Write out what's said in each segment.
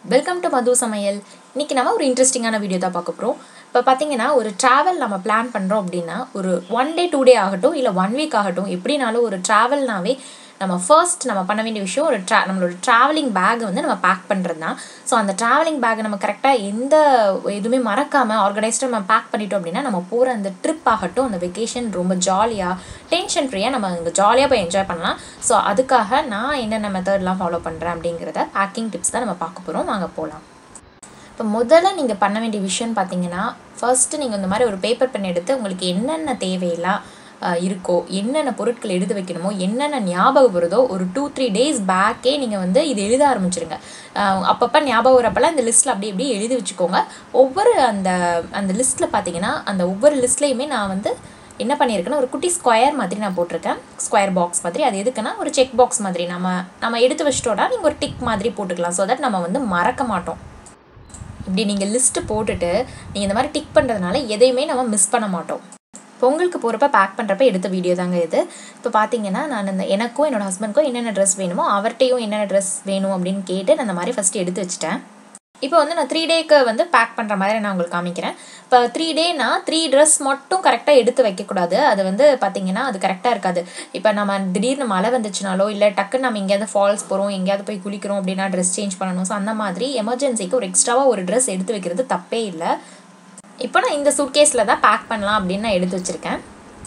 Welcome to மது சமையல். இன்றைக்கி நம்ம ஒரு இன்ட்ரெஸ்டிங்கான வீடியோ தான் பார்க்க போகிறோம். இப்போ பார்த்தீங்கன்னா ஒரு ட்ராவல் நம்ம பிளான் பண்ணுறோம் அப்படின்னா ஒரு 1 டே 2 டே ஆகட்டும் இல்லை 1 வீக் ஆகட்டும், எப்படினாலும் ஒரு ட்ராவல்னாவே நம்ம ஃபர்ஸ்ட் நம்ம பண்ண வேண்டிய விஷயம் நம்மளோட ட்ராவலிங் பேக்கை வந்து நம்ம பேக் பண்ணுறது தான். ஸோ அந்த ட்ராவலிங் பேக்கை நம்ம கரெக்டாக எந்த எதுவுமே மறக்காமல் ஆர்கனைஸ்டாக நம்ம பேக் பண்ணிட்டோம் அப்படின்னா நம்ம போகிற அந்த ட்ரிப் ஆகட்டும், அந்த வெக்கேஷன் ரொம்ப ஜாலியாக டென்ஷன் ஃப்ரீயாக நம்ம இங்கே ஜாலியாக போய் என்ஜாய் பண்ணலாம். ஸோ அதுக்காக நான் என்னென்ன மெத்தட்லாம் ஃபாலோ பண்ணுறேன் அப்படிங்கிறத பேக்கிங் டிப்ஸ் தான் நம்ம பார்க்க போகிறோம். வாங்க போகலாம். இப்போ முதல்ல நீங்கள் பண்ண வேண்டிய விஷயம்னு பார்த்தீங்கன்னா, ஃபர்ஸ்ட்டு நீங்கள் இந்த மாதிரி ஒரு பேப்பர் பென் எடுத்து உங்களுக்கு என்னென்ன தேவையெல்லாம் இருக்கோ, என்னென்ன பொருட்கள் எழுத வைக்கணுமோ, என்னென்ன ஞாபகம் வருதோ ஒரு 2-3 டேஸ் பேக்கே நீங்கள் வந்து இது எழுத ஆரம்பிச்சிருங்க. அப்பப்போ ஞாபகம் வரப்பெல்லாம் இந்த லிஸ்ட்டில் அப்படி எழுதி வச்சுக்கோங்க. ஒவ்வொரு அந்த லிஸ்ட்டில் பார்த்தீங்கன்னா அந்த ஒவ்வொரு லிஸ்ட்லேயுமே நான் வந்து என்ன பண்ணியிருக்கேன்னா ஒரு குட்டி ஸ்கொயர் மாதிரி நான் போட்டிருக்கேன். ஸ்கொயர் பாக்ஸ் மாதிரி. அது எதுக்குன்னா ஒரு செக் பாக்ஸ் மாதிரி நம்ம எடுத்து வச்சிட்டோன்னா நீங்கள் ஒரு டிக் மாதிரி போட்டுக்கலாம். ஸோ தட் நம்ம வந்து மறக்க மாட்டோம். இப்படி நீங்கள் லிஸ்ட்டு போட்டுட்டு நீங்கள் இந்த மாதிரி டிக் பண்ணுறதுனால எதையுமே நம்ம மிஸ் பண்ண மாட்டோம். பொங்கலுக்கு போகிறப்ப பேக் பண்ணுறப்ப எடுத்த வீடியோ தாங்க இது. இப்போ பார்த்தீங்கன்னா நான் எனக்கும் என்னோடய ஹஸ்பண்ட்க்கும் என்னென்ன ட்ரெஸ் வேணுமோ அவர்கிட்டையும் என்னென்ன ட்ரெஸ் வேணும் அப்படின்னு கேட்டு நான் இந்த மாதிரி ஃபஸ்ட்டு எடுத்து வச்சுட்டேன். இப்போ வந்து நான் 3 டேக்கு வந்து பேக் பண்ணுற மாதிரி நான் உங்களுக்கு காமிக்கிறேன். இப்போ 3 டேனா 3 ட்ரெஸ் மட்டும் கரெக்டாக எடுத்து வைக்கக்கூடாது. அது வந்து பார்த்திங்கன்னா அது கரெக்டாக இருக்காது. இப்போ நம்ம திடீர்னு மழை வந்துச்சுனாலோ இல்லை டக்குன்னு நம்ம எங்கேயாவது ஃபால்ஸ் போகிறோம், எங்கேயாவது போய் குளிக்கிறோம் அப்படின்னா ட்ரெஸ் சேஞ்ச் பண்ணணும். ஸோ அந்த மாதிரி எமர்ஜென்சிக்கு ஒரு எக்ஸ்ட்ராவாக ஒரு ட்ரெஸ் எடுத்து வைக்கிறது தப்பே இல்லை. இப்போ நான் இந்த சூட்கேஸில் தான் பேக் பண்ணலாம் அப்படின்னு நான் எடுத்து வச்சுருக்கேன்.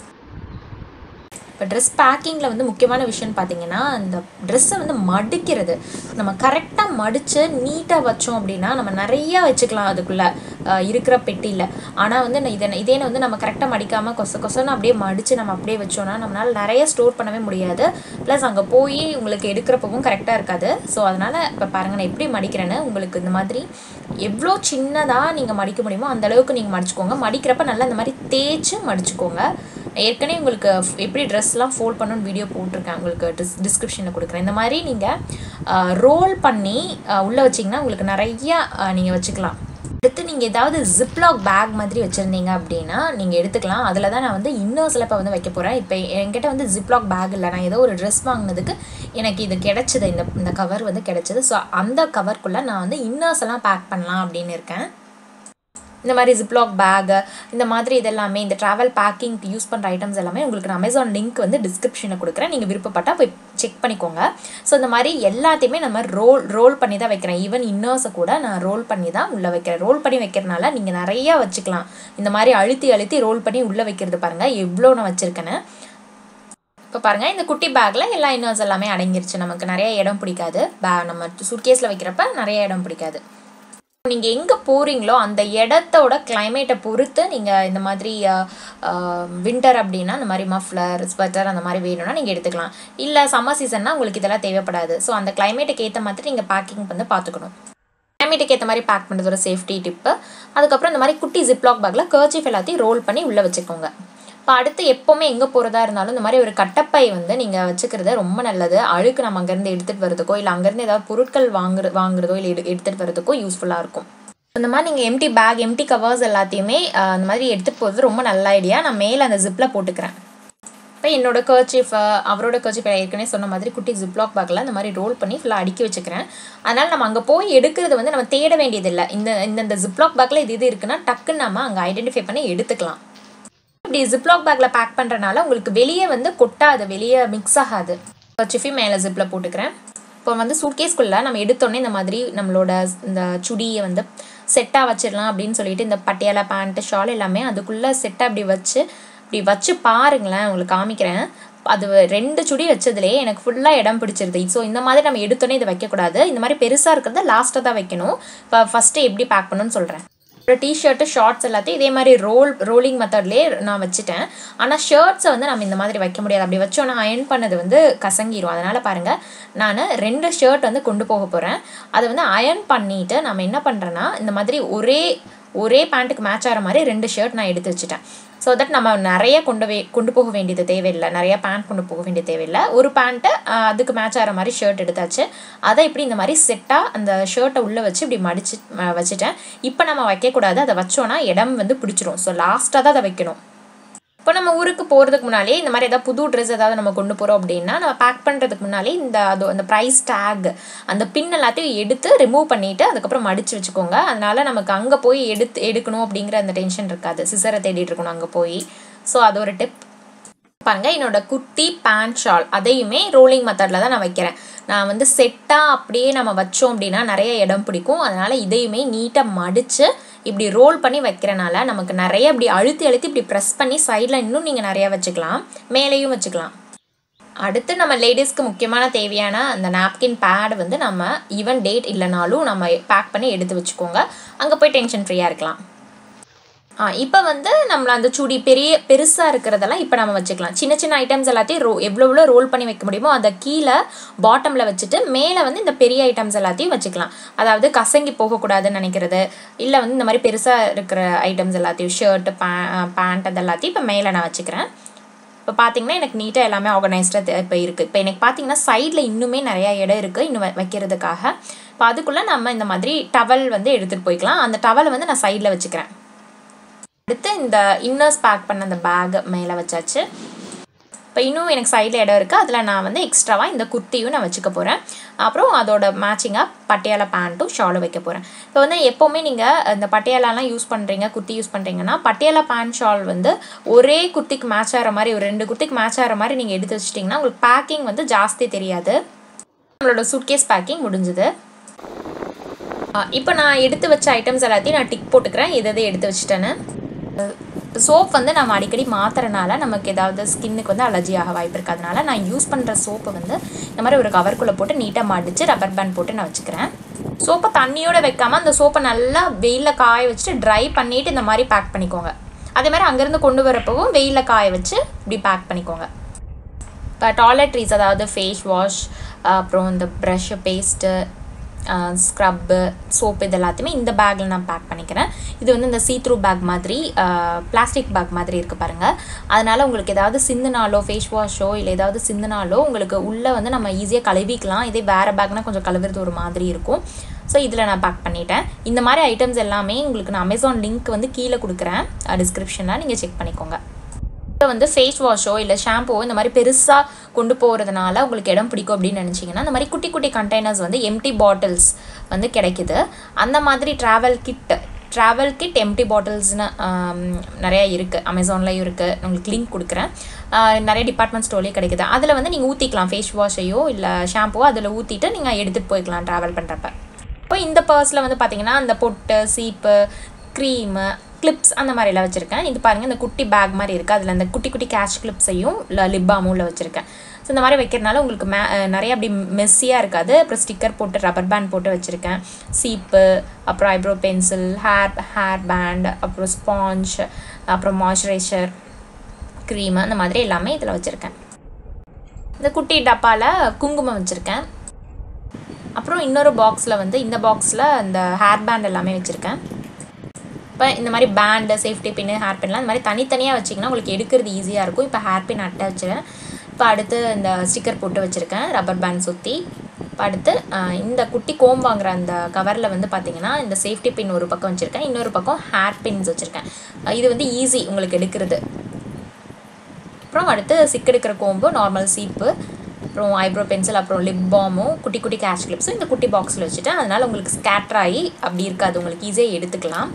இப்போ ட்ரெஸ் பேக்கிங்கில் வந்து முக்கியமான விஷயம்னு பார்த்தீங்கன்னா இந்த ட்ரெஸ்ஸை வந்து மடிக்கிறது. நம்ம கரெக்டாக மடித்து நீட்டாக வச்சோம் அப்படின்னா நம்ம நிறையா வச்சுக்கலாம் அதுக்குள்ளே இருக்கிற பெட்டியில். ஆனால் வந்து இதே வந்து நம்ம கரெக்டாக மடிக்காமல் கொசன்னு அப்படியே மடித்து நம்ம அப்படியே வச்சோன்னா நம்மளால் நிறைய ஸ்டோர் பண்ணவே முடியாது. ப்ளஸ் அங்கே போய் உங்களுக்கு எடுக்கிறப்பவும் கரெக்டாக இருக்காது. ஸோ அதனால் இப்போ பாருங்கள் நான் எப்படி மடிக்கிறேன்னு. உங்களுக்கு இந்த மாதிரி எவ்வளோ சின்னதாக நீங்கள் மடிக்க முடியுமோ அந்தளவுக்கு நீங்கள் மடிச்சுக்கோங்க. மடிக்கிறப்ப நல்லா இந்த மாதிரி தேய்ச்சி மடிச்சுக்கோங்க. ஏற்கனவே உங்களுக்கு எப்படி ட்ரெஸ்லாம் ஃபோல்ட் பண்ணணும்னு வீடியோ போட்டிருக்கேன், உங்களுக்கு டிஸ்கிரிப்ஷனில் கொடுக்குறேன். இந்த மாதிரி நீங்கள் ரோல் பண்ணி உள்ளே வச்சிங்கன்னா உங்களுக்கு நிறையா நீங்கள் வச்சுக்கலாம். அடுத்து நீங்கள் ஏதாவது ஜிப்லாக் பேக் மாதிரி வச்சுருந்தீங்க அப்படின்னா நீங்கள் எடுத்துக்கலாம். அதில் தான் நான் வந்து இன்னர்ஸில் இப்போ வந்து வைக்க போகிறேன். இப்போ என்கிட்ட வந்து ஜிப்லாக் பேக் இல்லை. நான் ஏதோ ஒரு ட்ரெஸ் வாங்கினதுக்கு எனக்கு இது கிடச்சிது, இந்த கவர் வந்து கிடச்சிது. ஸோ அந்த கவருக்குள்ளே நான் வந்து இன்னர்ஸ் எல்லாம் பேக் பண்ணலாம் அப்படின்னு இருக்கேன். இந்த மாதிரி ஜிப்லாக் பேகு இந்த மாதிரி இதெல்லாமே இந்த ட்ராவல் பேக்கிங்க்கு யூஸ் பண்ணுற ஐட்டம்ஸ் எல்லாமே உங்களுக்கு நான் அமேசான் லிங்க் வந்து டிஸ்கிரிப்ஷனில் கொடுக்குறேன். நீங்கள் விருப்பப்பட்டால் போய் செக் பண்ணிக்கோங்க. ஸோ இந்த மாதிரி எல்லாத்தையுமே நம்ம ரோல் பண்ணி தான் வைக்கிறேன். ஈவன் இன்னர்ஸை கூட நான் ரோல் பண்ணி தான் உள்ளே வைக்கிறேன். ரோல் பண்ணி வைக்கிறதுனால நீங்கள் நிறையா வச்சுக்கலாம். இந்த மாதிரி அழுத்தி ரோல் பண்ணி உள்ளே வைக்கிறது பாருங்கள் எவ்வளோ நான் வச்சுருக்கேன்னு. இப்போ பாருங்கள் இந்த குட்டி பேக்கில் எல்லா இன்னர்ஸ் எல்லாமே அடங்கிருச்சு. நமக்கு நிறைய இடம் பிடிக்காது. நம்ம சூட்கேஸில் வைக்கிறப்ப நிறைய இடம் பிடிக்காது. நீங்கள் எங்கே போகிறீங்களோ அந்த இடத்தோட கிளைமேட்டை பொறுத்து நீங்கள் இந்த மாதிரி வின்டர் அப்படின்னா இந்த மாதிரி மஃப்ளர் ஸ்வெட்டர் அந்த மாதிரி வேணும்னா நீங்கள் எடுத்துக்கலாம். இல்லை சம்மர் சீசன்னா உங்களுக்கு இதெல்லாம் தேவைப்படாது. ஸோ அந்த கிளைமேட்டுக்கு ஏற்ற மாதிரி நீங்கள் பேக்கிங் வந்து பார்த்துக்கணும். கிளைமேட்டுக்கு ஏற்ற மாதிரி பேக் பண்ணுறது ஒரு சேஃப்டி டிப்பு. அதுக்கப்புறம் இந்த மாதிரி குட்டி ஜிப்லாக் பேக்கில் கர்ச்சீஃப் எல்லாத்தையும் ரோல் பண்ணி உள்ளே வச்சுக்கோங்க. இப்போ அடுத்து எப்போவுமே எங்கே போகிறதா இருந்தாலும் இந்த மாதிரி ஒரு கட்டப்பை வந்து நீங்கள் வச்சுக்கிறது ரொம்ப நல்லது. அழுக்கு நம்ம அங்கேருந்து எடுத்துகிட்டு வரதுக்கோ இல்லை அங்கேருந்து ஏதாவது பொருட்கள் வாங்குறதோ இல்லை எடுத்துகிட்டு வரதுக்கோ யூஸ்ஃபுல்லாக இருக்கும். இந்த மாதிரி நீங்கள் எம்டி பேக் எம்டி கவர்ஸ் எல்லாத்தையுமே அந்த மாதிரி எடுத்துகிட்டு போகிறது ரொம்ப நல்ல ஐடியா. நான் மேலே அந்த ஜிப்பில் போட்டுக்கிறேன். இப்போ என்னோடய கர்ச்சீஃப் அவரோட கர்ச்சீஃப் ஏற்கனவே சொன்ன மாதிரி குட்டி ஜிப்லாக் பேக்கில் இந்த மாதிரி ரோல் பண்ணி ஃபுல்லாக அடுக்கி வச்சுக்கிறேன். அதனால் நம்ம அங்கே போய் எடுக்கிறது வந்து நம்ம தேட வேண்டியதில்லை. இந்த ஜிப்லாக் பேக்கில் இது இருக்குன்னா டக்குன்னு நம்ம அங்கே ஐடென்டிஃபை பண்ணி எடுத்துக்கலாம். இப்படி ஜிப்லாக் பேக்கில் பேக் பண்ணுறனால உங்களுக்கு வெளியே வந்து கொட்டாது, வெளியே மிக்ஸ் ஆகாது. கர்ச்சீஃபையும் மேலே ஜிப்பில் போட்டுக்கிறேன். இப்போ வந்து சூட்கேஸ்குள்ளே நம்ம எடுத்தோடனே இந்த மாதிரி நம்மளோட இந்த சுடியை வந்து செட்டாக வச்சிடலாம் அப்படின்னு சொல்லிட்டு இந்த பட்டியாலா பேண்ட்டு ஷால் எல்லாமே அதுக்குள்ளே செட்டாக இப்படி வச்சு பாருங்களேன். உங்களுக்கு காமிக்கிறேன். அது 2 சுடி வச்சதுலேயே எனக்கு ஃபுல்லாக இடம் பிடிச்சிருது. ஸோ இந்த மாதிரி நம்ம எடுத்தோடனே இதை வைக்கக்கூடாது. இந்த மாதிரி பெருசாக இருக்கிறத லாஸ்ட்டாக தான் வைக்கணும். இப்போ ஃபஸ்ட்டு எப்படி பேக் பண்ணணும்னு சொல்கிறேன். டிஷர்ட்டு ஷார்ட்ஸ் எல்லாத்தையும் இதே மாதிரி ரோலிங் மெத்தட்லேயே நான் வச்சுட்டேன். ஆனால் ஷர்ட்ஸை வந்து நம்ம இந்த மாதிரி வைக்க முடியாது. அப்படி வச்சோன்னா அயர்ன் பண்ணது வந்து கசங்கிடும். அதனால் பாருங்கள் நான் 2 ஷர்ட் வந்து கொண்டு போக போகிறேன். அதை வந்து அயர்ன் பண்ணிவிட்டு நம்ம என்ன பண்ணுறேன்னா இந்த மாதிரி ஒரே பேண்ட்டுக்கு மேட்ச் ஆகிற மாதிரி 2 ஷர்ட் நான் எடுத்து வச்சுட்டேன். ஸோ தட் நம்ம நிறைய கொண்டு போக வேண்டியது தேவையில்லை. நிறையா பேண்ட் கொண்டு போக வேண்டியது தேவையில்லை. ஒரு பேண்ட்டை அதுக்கு மேட்ச் ஆகிற மாதிரி ஷர்ட் எடுத்தாச்சு. அதை இப்படி இந்த மாதிரி செட்டாக அந்த ஷர்ட்டை உள்ளே வச்சு இப்படி மடித்து வச்சுட்டேன். இப்போ நம்ம வைக்கக்கூடாது. அதை வச்சோன்னா இடம் வந்து பிடிச்சிரும். ஸோ லாஸ்ட்டாக தான் அதை வைக்கணும். இப்போ நம்ம ஊருக்கு போகிறதுக்கு முன்னாலே இந்த மாதிரி ஏதாவது புது ட்ரெஸ் ஏதாவது நம்ம கொண்டு போகிறோம் அப்படின்னா நம்ம பேக் பண்ணுறதுக்கு முன்னாலே அந்த ப்ரைஸ் டேக் அந்த பின் எல்லாத்தையும் எடுத்து ரிமூவ் பண்ணிவிட்டு அதுக்கப்புறம் மடித்து வச்சுக்கோங்க. அதனால் நமக்கு அங்கே போய் எடுக்கணும் அப்படிங்கிற அந்த டென்ஷன் இருக்காது, சிசரை தேடிட்டு இருக்கணும் அங்கே போய். ஸோ அது ஒரு டிப். பாருங்க, என்னோட குட்டி பேண்ட் ஷால் அதையுமே ரோலிங் மெத்தடில் தான் நான் வைக்கிறேன். நான் வந்து செட்டாக அப்படியே நம்ம வச்சோம் அப்படின்னா நிறைய இடம் பிடிக்கும். அதனால் இதையுமே நீட்டாக மடித்து இப்படி ரோல் பண்ணி வைக்கிறனால நமக்கு நிறைய இப்படி அழுத்தி இப்படி ப்ரெஸ் பண்ணி சைடில் இன்னும் நீங்கள் நிறையா வச்சுக்கலாம், மேலேயும் வச்சுக்கலாம். அடுத்து நம்ம லேடிஸ்க்கு முக்கியமான தேவையான அந்த நாப்கின் பேட் வந்து நம்ம ஈவன் டேட் இல்லைனாலும் நம்ம பேக் பண்ணி எடுத்து வச்சுக்கோங்க. அங்கே போய் டென்ஷன் ஃப்ரீயாக இருக்கலாம். இப்போ வந்து நம்மள அந்த சுடி பெருசாக இருக்கிறதெல்லாம் இப்போ நம்ம வச்சுக்கலாம். சின்ன சின்ன ஐட்டம்ஸ் எல்லாத்தையும் எவ்வளோ ரோல் பண்ணி வைக்க முடியுமோ அதை கீழே பாட்டமில் வச்சுட்டு மேலே வந்து இந்த பெரிய ஐட்டம்ஸ் எல்லாத்தையும் வச்சுக்கலாம். அதாவது கசங்கி போகக்கூடாதுன்னு நினைக்கிறது இல்லை வந்து இந்த மாதிரி பெருசாக இருக்கிற ஐட்டம்ஸ் எல்லாத்தையும் ஷர்ட்டு பேண்ட் அது எல்லாத்தையும் இப்போ மேலே நான் வச்சுக்கிறேன். இப்போ பார்த்தீங்கன்னா எனக்கு நீட்டாக எல்லாமே ஆர்கனைஸ்டாக இப்போ இருக்குது. இப்போ எனக்கு பார்த்தீங்கன்னா சைடில் இன்னுமே நிறையா இடம் இருக்குது இன்னும் வைக்கிறதுக்காக. இப்போ அதுக்குள்ளே நம்ம இந்த மாதிரி டவல் வந்து எடுத்துகிட்டு போய்க்கலாம். அந்த டவலை வந்து நான் சைடில் வச்சுக்கிறேன். அடுத்து இந்த இன்னர்ஸ் பேக் பண்ண அந்த பேக் மேலே வச்சாச்சு. இப்போ இன்னும் எனக்கு சைடில் இடம் இருக்குது, அதில் நான் வந்து எக்ஸ்ட்ராவாக இந்த குர்த்தியும் நான் வச்சுக்க போகிறேன். அப்புறம் அதோட மேட்சிங்காக பட்டியாலா பேண்ட்டும் ஷாலும் வைக்க போகிறேன். இப்போ வந்து எப்போவுமே நீங்கள் இந்த பட்டியாலாலாம் யூஸ் பண்ணுறீங்க, குர்த்தி யூஸ் பண்ணுறீங்கன்னா பட்டியாலா பேண்ட் ஷால் வந்து ஒரே குர்த்திக்கு மேட்ச் ஆகிற மாதிரி ஒரு 2 குர்த்திக்கு மேட்ச் ஆகிற மாதிரி நீங்கள் எடுத்து வச்சிட்டிங்கன்னா உங்களுக்கு பேக்கிங் வந்து ஜாஸ்தி தெரியாது. நம்மளோட சூட்கேஸ் பேக்கிங் முடிஞ்சுது. இப்போ நான் எடுத்து வச்ச ஐட்டம்ஸ் எல்லாத்தையும் நான் டிக் போட்டுக்கிறேன் எதை எடுத்து வச்சுட்டேன்னு. சோப் வந்து நம்ம அடிக்கடி மாற்றுறனால நமக்கு ஏதாவது ஸ்கின்னுக்கு வந்து அலர்ஜி ஆக வாய்ப்பு இருக்கிறதுனால நான் யூஸ் பண்ணுற சோப்பை வந்து இந்த மாதிரி ஒரு கவர்க்குள்ளே போட்டு நீட்டாக மடித்து ரப்பர் பேண்ட் போட்டு நான் வச்சுக்கிறேன். சோப்பை தண்ணியோடு வைக்காமல் அந்த சோப்பை நல்லா வெயிலில் காய வச்சுட்டு ட்ரை பண்ணிவிட்டு இந்த மாதிரி பேக் பண்ணிக்கோங்க. அதே மாதிரி அங்கேருந்து கொண்டு வரப்பவும் வெயிலில் காய வச்சு இப்படி பேக் பண்ணிக்கோங்க. இப்போ டாய்லெட்ரிஸ் அதாவது ஃபேஸ் வாஷ் அப்புறம் இந்த ப்ரஷ்ஷு பேஸ்ட்டு ஸ்க்ரப்பு சோப்பு இது எல்லாத்தையுமே இந்த பேக்கில் நான் பேக் பண்ணிக்கிறேன். இது வந்து இந்த சீத்ரூ பேக் மாதிரி பிளாஸ்டிக் பேக் மாதிரி இருக்குது பாருங்கள். அதனால் உங்களுக்கு ஏதாவது சிந்துனாலோ ஃபேஸ் வாஷோ இல்லை ஏதாவது சிந்துனாலோ உங்களுக்கு உள்ளே வந்து நம்ம ஈஸியாக கழுவிக்கலாம். இதே வேறு பேக்னால் கொஞ்சம் கழுவுறது ஒரு மாதிரி இருக்கும். ஸோ இதில் நான் பேக் பண்ணிட்டேன். இந்த மாதிரி ஐட்டம்ஸ் எல்லாமே உங்களுக்கு நான் அமேசான் லிங்க் வந்து கீழே கொடுக்குறேன் டிஸ்கிரிப்ஷனில், நீங்கள் செக் பண்ணிக்கோங்க. வந்து ஃபேஸ் வாஷோ இல்லை ஷாம்புவோ இந்த மாதிரி பெருசாக கொண்டு போகிறதுனால உங்களுக்கு இடம் பிடிக்கும் அப்படின்னு நினச்சிங்கன்னா இந்த மாதிரி குட்டி குட்டி கண்டெய்னர்ஸ் வந்து எம்டி பாட்டில்ஸ் வந்து கிடைக்குது. அந்த மாதிரி ட்ராவல் கிட் எம்டி பாட்டில்ஸ்னு நிறையா இருக்குது, அமேசான்லேயும் இருக்குது. உங்களுக்கு லிங்க் கொடுக்குறேன். நிறைய டிபார்ட்மெண்ட் ஸ்டோர்லேயே கிடைக்குது. அதில் வந்து நீங்கள் ஊற்றிக்கலாம் ஃபேஸ் வாஷையோ இல்லை ஷாம்புவோ அதில் ஊற்றிட்டு நீங்கள் எடுத்துகிட்டு போய்க்கலாம் ட்ராவல் பண்ணுறப்ப. இப்போ இந்த பர்ஸில் வந்து பார்த்திங்கன்னா அந்த பொட்டு சீப்பு க்ரீமு கிளிப்ஸ் அந்த மாதிரிலாம் வச்சுருக்கேன். இது பாருங்கள் இந்த குட்டி பேக் மாதிரி இருக்குது, அதில் அந்த குட்டி குட்டி கேஷ் கிளிப்ஸையும் லிப் பாமும் வச்சுருக்கேன். ஸோ இந்த மாதிரி வைக்கிறதுனால உங்களுக்கு நிறைய அப்படி மெஸ்ஸியாக இருக்காது. அப்புறம் ஸ்டிக்கர் போட்டு ரப்பர் பேண்ட் போட்டு வச்சுருக்கேன். சீப்பு, அப்புறம் ஐப்ரோ பென்சில், ஹேர் பேண்ட், அப்புறம் ஸ்பாஞ்ச், அப்புறம் மாய்ஸ்சரைசர், க்ரீமு அந்த மாதிரி எல்லாமே இதில் வச்சுருக்கேன். இந்த குட்டி டப்பாவில் குங்குமம் வச்சுருக்கேன். அப்புறம் இன்னொரு பாக்ஸில் வந்து இந்த பாக்ஸில் இந்த ஹேர் பேண்ட் எல்லாமே வச்சுருக்கேன். இப்போ இந்த மாதிரி பேண்டு, சேஃப்டி பின்னு, ஹேர் பின்லாம் இந்த மாதிரி தனித்தனியாக வச்சிங்கன்னா உங்களுக்கு எடுக்கிறது ஈஸியாக இருக்கும். இப்போ ஹேர் பின் அட்டை வச்சுருக்கேன். இப்போ அடுத்து இந்த ஸ்டிக்கர் போட்டு வச்சுருக்கேன் ரப்பர் பேண்ட் சுற்றி. இப்போ அடுத்து இந்த குட்டி கோம் வாங்குற அந்த கவரில் வந்து பார்த்திங்கன்னா இந்த சேஃப்டி பின் ஒரு பக்கம் வச்சுருக்கேன், இன்னொரு பக்கம் ஹேர் பின்ஸ் வச்சுருக்கேன். இது வந்து ஈஸி உங்களுக்கு எடுக்கிறது. அப்புறம் அடுத்து சிக்கெடுக்கிற கோம்பு, நார்மல் சீப்பு, அப்புறம் ஐப்ரோ பென்சில், அப்புறம் லிப் பாமும் குட்டி குட்டி கேஷ் கிளிப்ஸும் இந்த குட்டி பாக்ஸில் வச்சுட்டேன். அதனால் உங்களுக்கு ஸ்கேட்டர் ஆகி அப்படி இருக்காது, உங்களுக்கு ஈஸியாக எடுத்துக்கலாம்.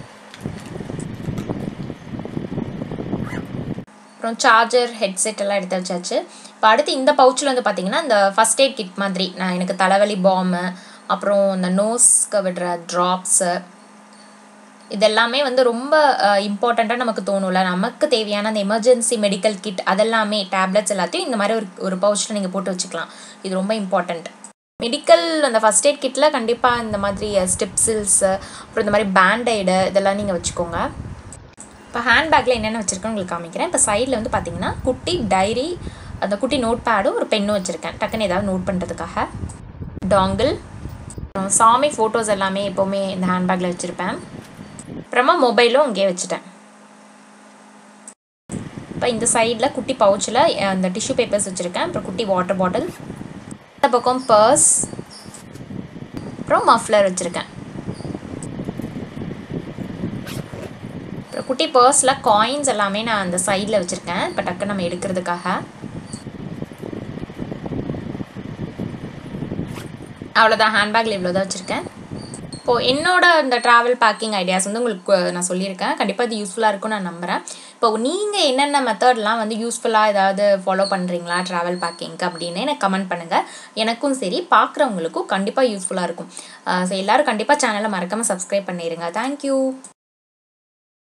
அப்புறம் சார்ஜர், ஹெட்செட் எல்லாம் எடுத்து வச்சாச்சு. இப்போ அடுத்து இந்த பவுச்சில் வந்து பார்த்திங்கன்னா இந்த ஃபஸ்ட் எய்ட் கிட் மாதிரி எனக்கு தலைவலி பாமு, அப்புறம் இந்த நோஸ்க்கு விடுற ட்ராப்ஸு, இதெல்லாமே வந்து ரொம்ப இம்பார்ட்டண்ட்டாக நமக்கு தோணும்ல. நமக்கு தேவையான அந்த எமர்ஜென்சி மெடிக்கல் கிட் அதெல்லாமே டேப்லெட்ஸ் எல்லாத்தையும் இந்த மாதிரி ஒரு பவுச்சில் நீங்கள் போட்டு வச்சுக்கலாம். இது ரொம்ப இம்பார்ட்டண்ட். மெடிக்கல் அந்த ஃபஸ்ட் எய்ட் கிட்டில் கண்டிப்பாக இந்த மாதிரி ஸ்டெப்சில்ஸு, அப்புறம் இந்த மாதிரி பேண்டைடு இதெல்லாம் நீங்கள் வச்சுக்கோங்க. இப்போ ஹேண்ட்பேக்கில் என்னென்ன வச்சுருக்கேன்னு உங்களுக்கு காமிக்கிறேன். இப்போ சைடில் வந்து பார்த்திங்கன்னா குட்டி டைரி, அந்த குட்டி நோட் பேடும் ஒரு பென்னும் வச்சுருக்கேன் டக்குன்னு ஏதாவது நோட் பண்ணுறதுக்காக. டாங்கிள், சாமி ஃபோட்டோஸ் எல்லாமே எப்போவுமே இந்த ஹேண்ட்பேக்கில் வச்சுருப்பேன். அப்புறமா மொபைலும் அங்கேயே வச்சுட்டேன். இப்போ இந்த சைடில் குட்டி பவுச்சில் அந்த டிஷ்யூ பேப்பர்ஸ் வச்சுருக்கேன். அப்புறம் குட்டி வாட்டர் பாட்டில், இந்த பக்கம் பர்ஸ், அப்புறம் மஃப்ளர் வச்சுருக்கேன். குட்டி பர்ஸில் காயின்ஸ் எல்லாமே நான் அந்த சைடில் வச்சுருக்கேன் இப்போ டக்கு நம்ம எடுக்கிறதுக்காக. அவ்வளோதான், ஹேண்ட்பேக்கில் இவ்வளோ தான் வச்சுருக்கேன். இப்போது என்னோட இந்த ட்ராவல் பேக்கிங் ஐடியாஸ் வந்து உங்களுக்கு நான் சொல்லியிருக்கேன். கண்டிப்பாக இது யூஸ்ஃபுல்லாக இருக்கும்னு நான் நம்புகிறேன். இப்போ நீங்கள் என்னென்ன மெத்தட்லாம் வந்து யூஸ்ஃபுல்லாக ஏதாவது ஃபாலோ பண்ணுறீங்களா ட்ராவல் பேக்கிங்க்கு அப்படின்னு எனக்கு கமெண்ட் பண்ணுங்கள். எனக்கும் சரி பார்க்குறவங்களுக்கும் கண்டிப்பாக யூஸ்ஃபுல்லாக இருக்கும். ஸோ எல்லோரும் கண்டிப்பாக சேனலை மறக்காமல் சப்ஸ்கிரைப் பண்ணிடுங்க. தேங்க்யூ.